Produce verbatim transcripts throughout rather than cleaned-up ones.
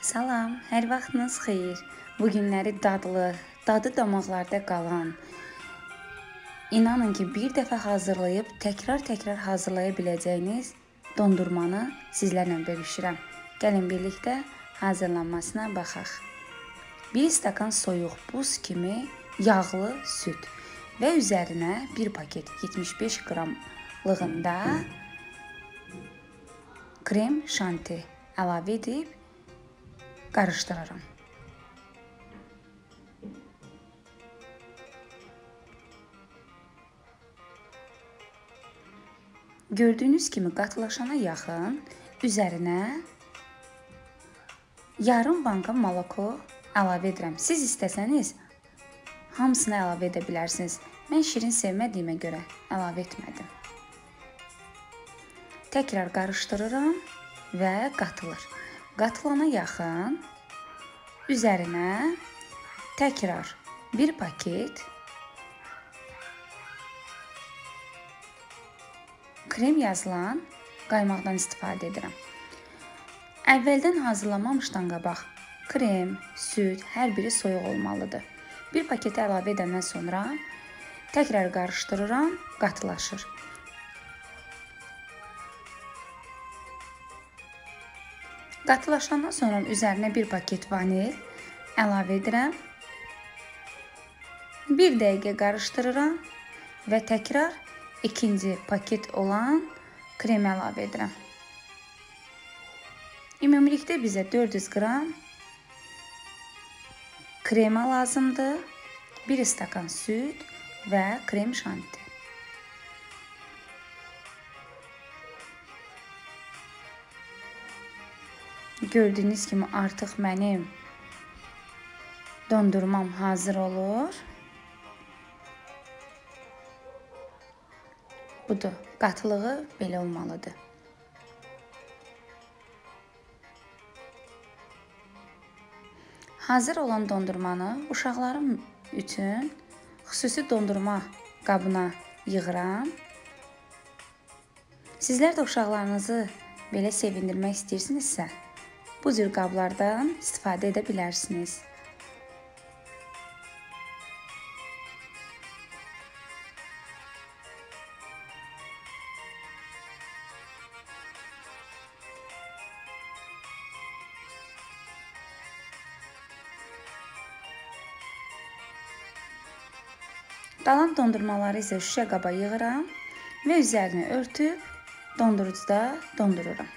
Salam, hər vaxtınız xeyir. Bu günləri dadlı, dadı damaqlarda qalan, inanın ki, bir dəfə hazırlayıb təkrar-təkrar hazırlaya biləcəyiniz dondurmanı sizlərlə bölüşürəm. Gəlin birlikdə hazırlanmasına baxaq. bir stakan soyuq buz kimi yağlı süd və üzərinə bir paket yetmiş beş qramlığında krem şanti əlavə edib qarışdırıram. Gördüyünüz kimi qatılaşana yaxın üzərinə yarım banka moloko əlavə edirəm. Siz istəsəniz hamısını əlavə edə bilərsiniz. Mən şirin sevmədiyimə görə əlavə etmədim. Təkrar qarışdırıram və qatılır. Qatılana yaxın üzərinə təkrar bir paket krem yazılan qaymaqdan istifadə edirəm. Əvvəldən hazırlamamışdan qabaq krem, süd hər biri soyuq olmalıdır. Bir paketi əlavə edəndən sonra təkrar qarışdırıram, qatılaşır. Qatılaşandan sonra üzərinə bir paket vanil əlavə edirəm. Bir dəqiqə qarışdırıram və təkrar ikinci paket olan kremi əlavə edirəm. Ümumilikdə bizə dörd yüz qram krema lazımdır. bir stakan süd və krem şanti. Gördüyünüz kimi artıq mənim dondurmam hazır olur. Budur, qatılığı belə olmalıdır. Hazır olan dondurmanı uşaqlarım üçün xüsusi dondurma qabına yığıram. Sizlər də uşaqlarınızı belə sevindirmək istəyirsinizsə, bu cür qablardan istifadə edə bilərsiniz. Qalan dondurmaları isə şüşə qaba yığıram və üzərini örtüb dondurucuda dondururam.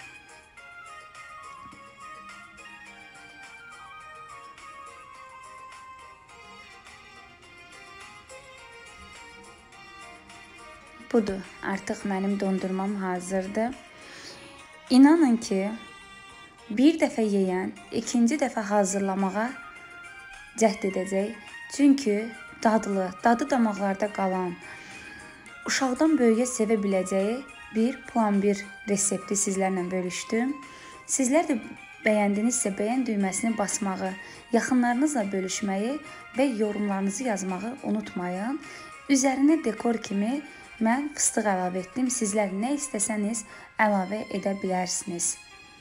Budur, artıq mənim dondurmam hazırdır. İnanın ki, bir dəfə yeyən, ikinci dəfə hazırlamağa cəhd edəcək. Çünki dadlı, dadı damaqlarda qalan, uşaqdan böyüyə sevə biləcəyi bir plomber resepti sizlərlə bölüşdüm. Sizlər də bəyəndinizsə bəyən düyməsini basmağı, yaxınlarınızla bölüşməyi və yorumlarınızı yazmağı unutmayın. Üzərinə dekor kimi mən fıstıq əlavə etdim. Sizlər nə istəsəniz əlavə edə bilərsiniz.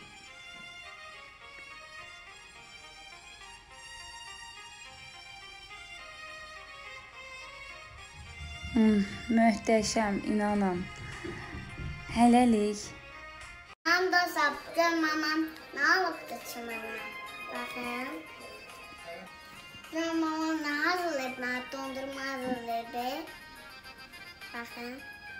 Hmm, möhtəşəm, inanın. Hələlik. Mən də sapdım, mamam nə alıbdı ki mənə? Baxın. Mamam nə hazırlayıb, mənə dondurma hazırlayıb. Baxın.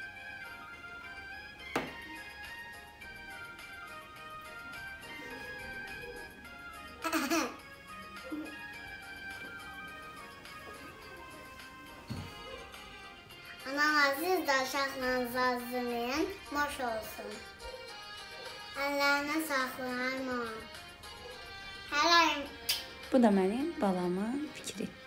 Anam, siz də uşaqlarınızı hazırlayın, boş olsun. Əllərinə saxlayın. Hələ. Bu da mənim balamın fikri.